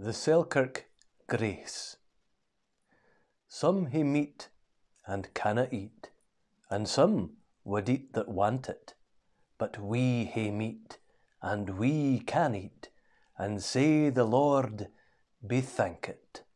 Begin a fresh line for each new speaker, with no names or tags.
The Selkirk Grace. Some hae meat and canna eat, and some would eat that want it. But we hae meat, and we can eat, and say the Lord be thankit.